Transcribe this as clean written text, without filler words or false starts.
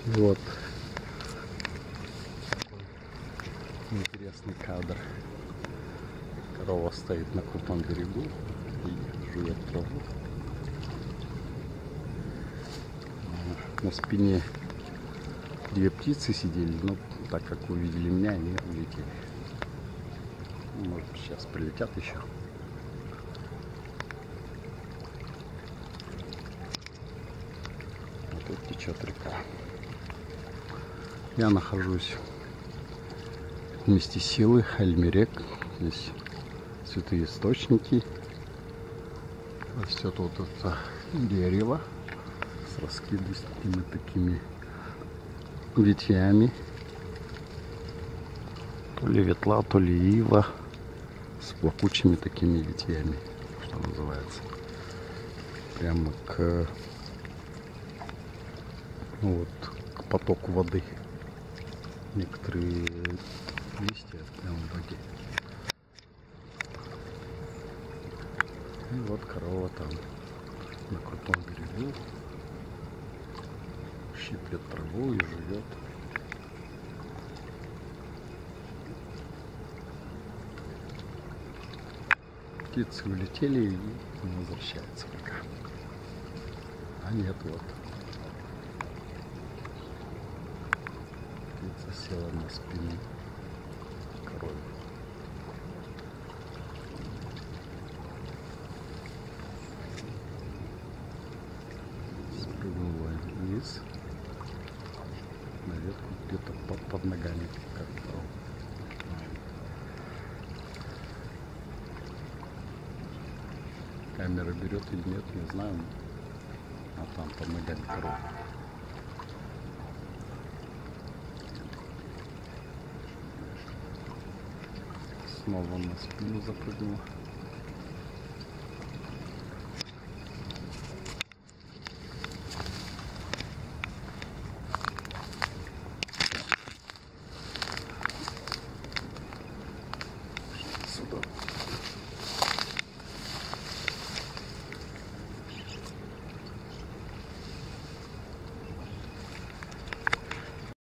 Вот интересный кадр. Корова стоит на крутом берегу и жует траву. На спине две птицы сидели, но так как увидели меня, они улетели. Может, сейчас прилетят еще. А тут течет река. Я нахожусь в месте силы Альмерек. Здесь святые источники. Растет вот это дерево с раскидистыми такими ветвями. То ли ветла, то ли ива. С плакучими такими ветвями, что называется. Прямо к потоку воды. Некоторые листья прямо в воде. И вот корова там на крутом берегу щиплет траву и живет. Птицы улетели и не возвращаются пока. А нет, вот. Птица села на спину коровы. Спрыгнула вниз на ветку, где-то под ногами. Камера берет или нет, не знаю. А там под ногами корова. Снова на спину запрыгнула.